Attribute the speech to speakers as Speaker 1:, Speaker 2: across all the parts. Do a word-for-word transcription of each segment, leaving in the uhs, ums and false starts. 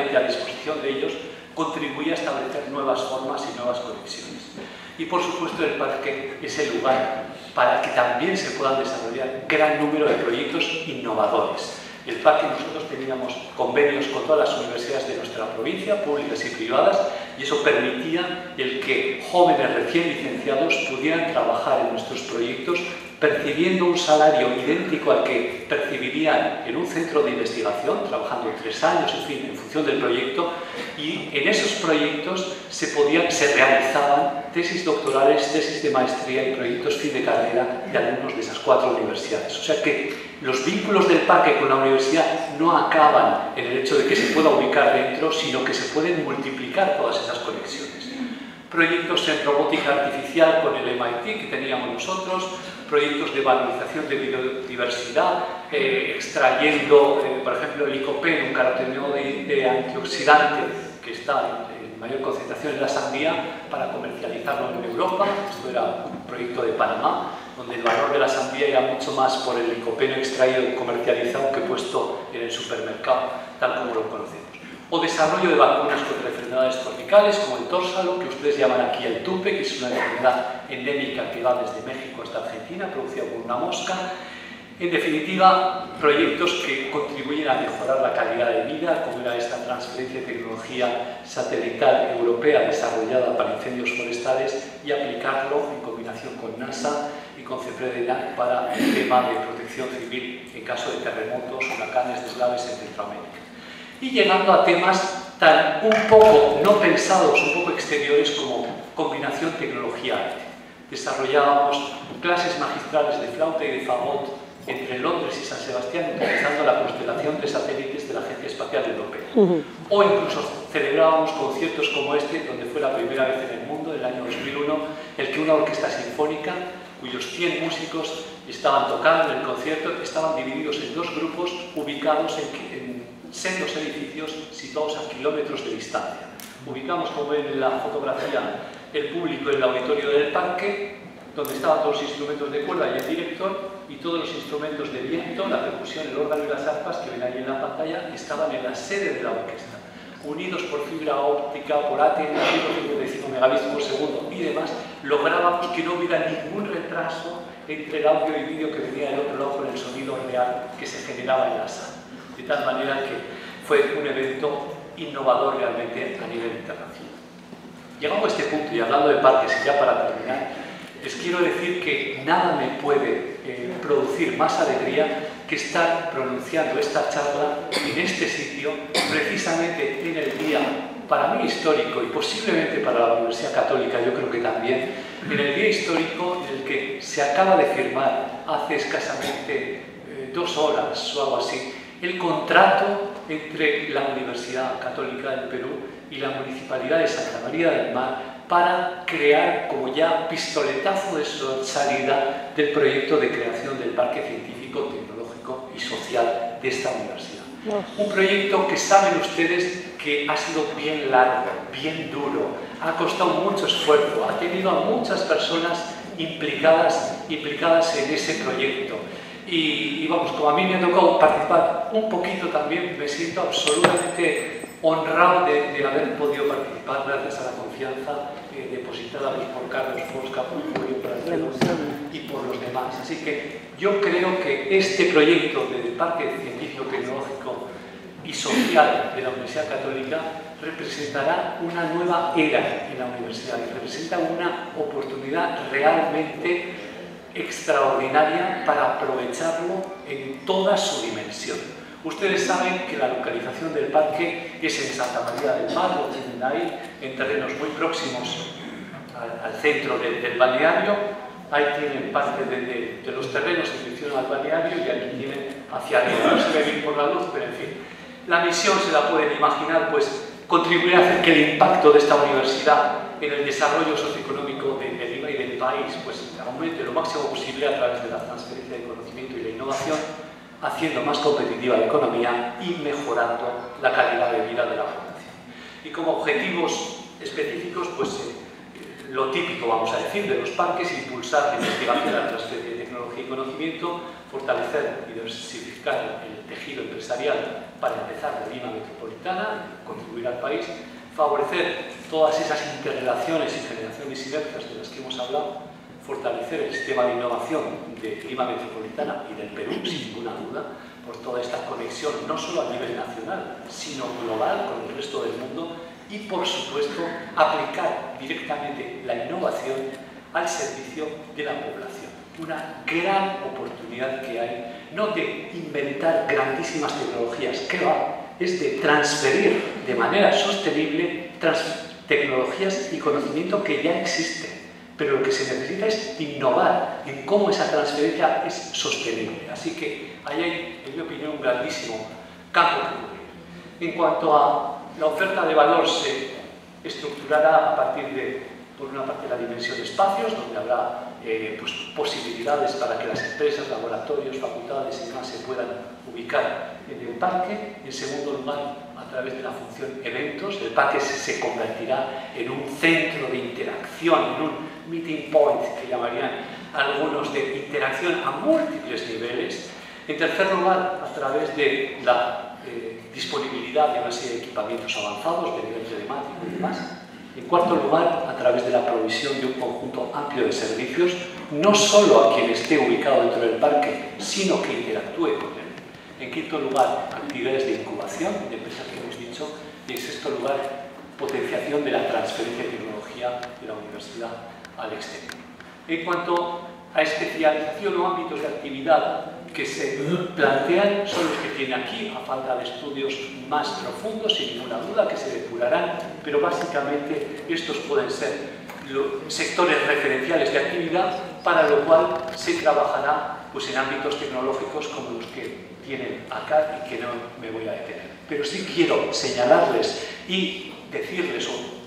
Speaker 1: plenamente a disposición de ellos, contribuye a establecer nuevas formas y nuevas conexiones. Y por supuesto el parque es el lugar para que también se puedan desarrollar gran número de proyectos innovadores. El parque, nosotros teníamos convenios con todas las universidades de nuestra provincia, públicas y privadas, y eso permitía el que jóvenes recién licenciados pudieran trabajar en nuestros proyectos percibiendo un salario idéntico al que percibirían en un centro de investigación, trabajando tres años, en fin, en función del proyecto, y en esos proyectos se, podían, se realizaban tesis doctorales, tesis de maestría y proyectos fin de carrera de alumnos de esas cuatro universidades. O sea que los vínculos del parque con la universidad no acaban en el hecho de que se pueda ubicar dentro, sino que se pueden multiplicar todas esas conexiones. Proyectos en robótica artificial con el M I T que teníamos nosotros, proyectos de valorización de biodiversidad, eh, extrayendo, eh, por ejemplo, el licopeno, un carotenoide de antioxidante que está en, en mayor concentración en la sandía, para comercializarlo en Europa. Esto era un proyecto de Panamá, donde el valor de la sandía era mucho más por el licopeno extraído y comercializado que puesto en el supermercado, tal como lo conocemos. O desarrollo de vacunas contra enfermedades tropicales, como el tórsalo, que ustedes llaman aquí el tupe, que es una enfermedad endémica que va desde México hasta Argentina, producida por una mosca. En definitiva, proyectos que contribuyen a mejorar la calidad de vida, como era esta transferencia de tecnología satelital europea desarrollada para incendios forestales y aplicarlo en combinación con NASA y con CEPRED para el tema de protección civil en caso de terremotos, huracanes, deslaves en Centroamérica. Y llegando a temas tan un poco no pensados, un poco exteriores, como combinación tecnología-arte. Desarrollábamos clases magistrales de flauta y de fagot entre Londres y San Sebastián, utilizando la constelación de satélites de la Agencia Espacial Europea. Uh-huh. O incluso celebrábamos conciertos como este, donde fue la primera vez en el mundo, en el año dos mil uno, el que una orquesta sinfónica, cuyos cien músicos estaban tocando en el concierto, estaban divididos en dos grupos ubicados en, en sendos edificios situados a kilómetros de distancia. Ubicamos, como ven en la fotografía, el público en el auditorio del parque, donde estaban todos los instrumentos de cuerda y el director, y todos los instrumentos de viento, la percusión, el órgano y las arpas que ven ahí en la pantalla, estaban en la sede de la orquesta, unidos por fibra óptica, por A T N, ciento veinticinco megabits por segundo y demás. Lográbamos que no hubiera ningún retraso entre el audio y vídeo que venía del otro lado con el sonido real que se generaba en la sala. De tal manera que fue un evento innovador realmente a nivel internacional. Llegamos a este punto, y hablando de parques, y ya para terminar, les quiero decir que nada me puede eh, producir más alegría que estar pronunciando esta charla en este sitio, precisamente en el día, para mí histórico, y posiblemente para la Universidad Católica, yo creo que también, en el día histórico en el que se acaba de firmar hace escasamente eh, dos horas o algo así, el contrato entre la Universidad Católica del Perú y la Municipalidad de Santa María del Mar para crear, como ya pistoletazo de salida, del proyecto de creación del Parque Científico, Tecnológico y Social de esta universidad. Un proyecto que saben ustedes que ha sido bien largo, bien duro, ha costado mucho esfuerzo, ha tenido a muchas personas implicadas, implicadas en ese proyecto. Y, y vamos, como a mí me ha tocado participar un poquito también, me siento absolutamente honrado de, de haber podido participar gracias a la confianza eh, depositada por Carlos Fosca, por Julio Pratero y por los demás. Así que yo creo que este proyecto del Parque Científico, Tecnológico y Social de la Universidad Católica representará una nueva era en la universidad y representa una oportunidad realmente extraordinaria para aprovecharlo en toda su dimensión. Ustedes saben que la localización del parque es en Santa María del Mar, lo tienen ahí, en terrenos muy próximos al, al centro de, del balneario. Ahí tienen parte de, de, de los terrenos en dirección al balneario y aquí tienen hacia arriba. No se ve bien por la luz, pero en fin. La misión, se la pueden imaginar, pues contribuir a hacer que el impacto de esta universidad en el desarrollo socioeconómico de, de Lima y del país pues aumente lo máximo posible a través de la transferencia de conocimiento y la innovación, haciendo más competitiva la economía y mejorando la calidad de vida de la población. Y como objetivos específicos, pues eh, lo típico, vamos a decir, de los parques: impulsar la investigación, la transferencia de tecnología y conocimiento, fortalecer y diversificar el tejido empresarial para empezar, de Lima metropolitana, contribuir al país, favorecer todas esas interrelaciones y generaciones y sinergias de las que hemos hablado, fortalecer el sistema de innovación de Lima metropolitana y del Perú, sin ninguna duda, por toda esta conexión, no solo a nivel nacional, sino global con el resto del mundo, y, por supuesto, aplicar directamente la innovación al servicio de la población. Una gran oportunidad que hay, no de inventar grandísimas tecnologías, que va, es de transferir de manera sostenible tecnologías y conocimiento que ya existen, pero lo que se necesita es innovar en cómo esa transferencia es sostenible. Así que ahí hay, en mi opinión, un grandísimo campo que cubrir. En cuanto a la oferta de valor, se estructurará a partir de, por una parte, la dimensión de espacios, donde habrá eh, pues, posibilidades para que las empresas, laboratorios, facultades y demás se puedan ubicar en el parque. En segundo lugar, a través de la función eventos, el parque se convertirá en un centro de interacción, en un meeting point, que llamarían algunos, de interacción a múltiples niveles. En tercer lugar, a través de la eh, disponibilidad de una serie de equipamientos avanzados de nivel telemático y demás. En cuarto lugar, a través de la provisión de un conjunto amplio de servicios, no solo a quien esté ubicado dentro del parque, sino que interactúe con él. En quinto lugar, actividades de incubación de empresas que hemos dicho. Y en sexto lugar, potenciación de la transferencia de tecnología de la universidad al exterior. En cuanto a especialización o ámbitos de actividad que se plantean, son los que tiene aquí, a falta de estudios más profundos, sin ninguna duda, que se depurarán, pero básicamente estos pueden ser los sectores referenciales de actividad, para lo cual se trabajará pues, en ámbitos tecnológicos como los que tienen acá y que no me voy a detener. Pero sí quiero señalarles y decirles o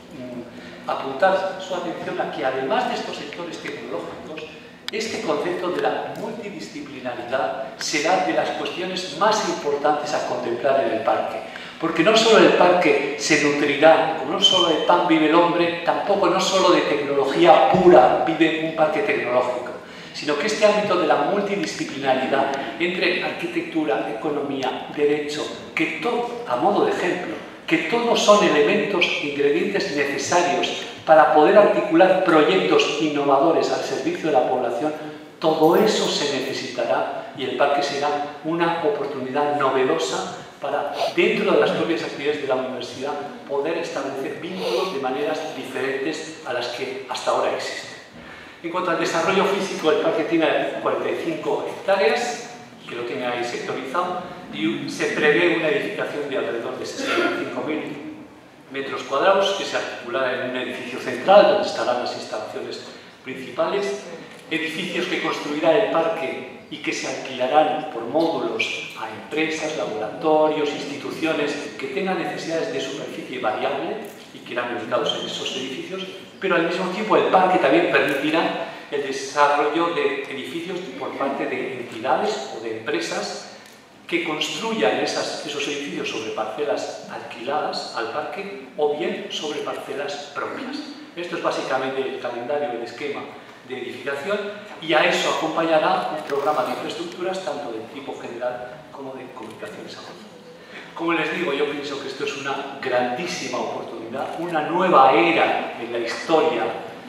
Speaker 1: mm, apuntar su atención a que, además de estos sectores tecnológicos, este concepto de la multidisciplinaridad será de las cuestiones más importantes a contemplar en el parque. Porque no solo el parque se nutrirá, como no solo de pan vive el hombre, tampoco no solo de tecnología pura vive un parque tecnológico, sino que este ámbito de la multidisciplinaridad entre arquitectura, economía, derecho, que todo, a modo de ejemplo, que todos son elementos, ingredientes necesarios para poder articular proyectos innovadores al servicio de la población, todo eso se necesitará y el parque será una oportunidad novedosa para, dentro de las propias actividades de la universidad, poder establecer vínculos de maneras diferentes a las que hasta ahora existen. En cuanto al desarrollo físico, el parque tiene cuarenta y cinco hectáreas, que lo tiene ahí sectorizado, y se prevé una edificación de alrededor de sesenta y cinco mil metros cuadrados, que se articulará en un edificio central, donde estarán las instalaciones principales, edificios que construirá el parque y que se alquilarán por módulos a empresas, laboratorios, instituciones que tengan necesidades de superficie variable y que irán ubicados en esos edificios, pero al mismo tiempo el parque también permitirá el desarrollo de edificios por parte de entidades o de empresas que construyan esas, esos edificios sobre parcelas alquiladas al parque o bien sobre parcelas propias. Esto es básicamente el calendario, el esquema de edificación, y a eso acompañará un programa de infraestructuras tanto de tipo general como de comunicaciones avanzadas. Como les digo, yo pienso que esto es una grandísima oportunidad, una nueva era en la historia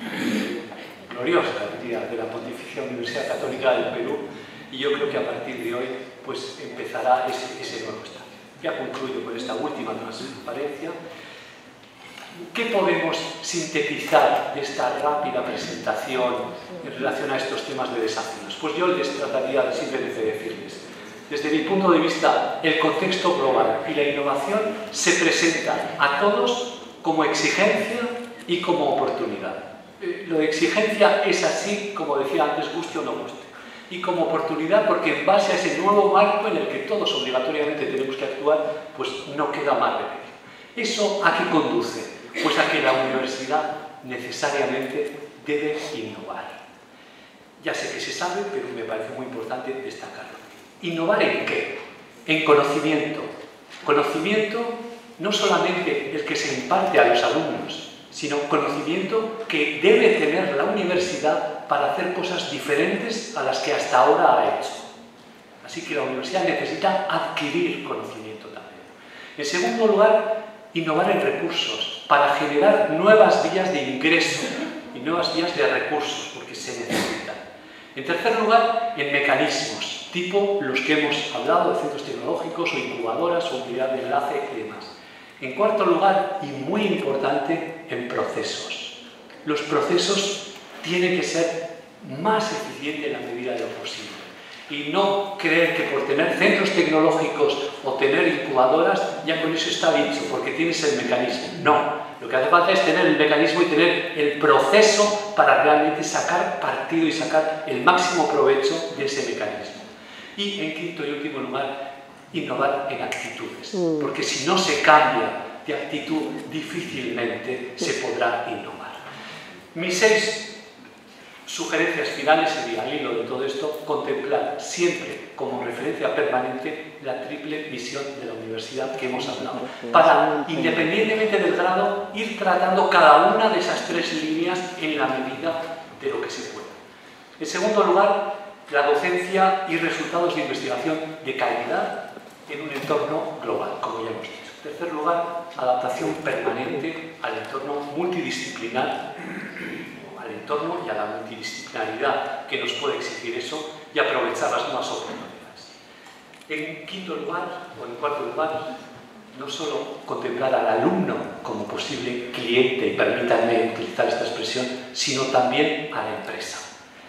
Speaker 1: gloriosa de la Pontificia Universidad Católica del Perú, y yo creo que a partir de hoy pues, empezará ese, ese nuevo estadio. Ya concluyo con esta última transparencia. ¿Qué podemos sintetizar de esta rápida presentación en relación a estos temas de desafíos? Pues yo les trataría simplemente de decirles, desde mi punto de vista, el contexto global y la innovación se presentan a todos como exigencia y como oportunidad. Eh, lo de exigencia es así, como decía antes, guste o no guste, y como oportunidad porque en base a ese nuevo marco en el que todos obligatoriamente tenemos que actuar, pues no queda más remedio. ¿Eso a qué conduce? Pues a que la universidad necesariamente debe innovar. Ya sé que se sabe, pero me parece muy importante destacarlo. ¿Innovar en qué? En conocimiento. Conocimiento no solamente el que se imparte a los alumnos, sino conocimiento que debe tener la universidad para hacer cosas diferentes a las que hasta ahora ha hecho. Así que la universidad necesita adquirir conocimiento también. En segundo lugar, innovar en recursos para generar nuevas vías de ingreso y nuevas vías de recursos, porque se necesitan. En tercer lugar, en mecanismos, tipo los que hemos hablado de centros tecnológicos o incubadoras o unidad de enlace y demás. En cuarto lugar, y muy importante, en procesos. Los procesos tienen que ser más eficientes en la medida de lo posible. Y no creer que por tener centros tecnológicos o tener incubadoras, ya con eso está dicho, porque tienes el mecanismo. No, lo que hace falta es tener el mecanismo y tener el proceso para realmente sacar partido y sacar el máximo provecho de ese mecanismo. Y en quinto y último lugar, innovar en actitudes, porque si no se cambia de actitud, difícilmente se podrá innovar. Mis seis sugerencias finales sería, al hilo de todo esto, contemplar siempre como referencia permanente la triple visión de la universidad que hemos hablado, para, independientemente del grado, ir tratando cada una de esas tres líneas en la medida de lo que se pueda. En segundo lugar, la docencia y resultados de investigación de calidad en un entorno global, como ya hemos dicho. En tercer lugar, adaptación permanente al entorno multidisciplinar, al entorno y a la multidisciplinaridad que nos puede exigir eso y aprovechar las nuevas oportunidades. En quinto lugar, o en cuarto lugar, no solo contemplar al alumno como posible cliente, y permítanme utilizar esta expresión, sino también a la empresa.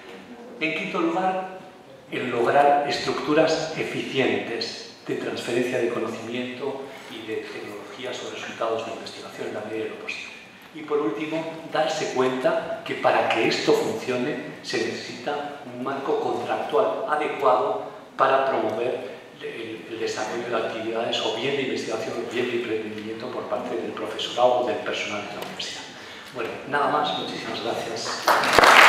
Speaker 1: En quinto lugar, el lograr estructuras eficientes de transferencia de conocimiento y de tecnologías o resultados de investigación en la medida de lo posible. Y por último, darse cuenta que para que esto funcione se necesita un marco contractual adecuado para promover el, el desarrollo de actividades o bien de investigación o bien de emprendimiento por parte del profesorado o del personal de la universidad. Bueno, nada más. Muchísimas gracias.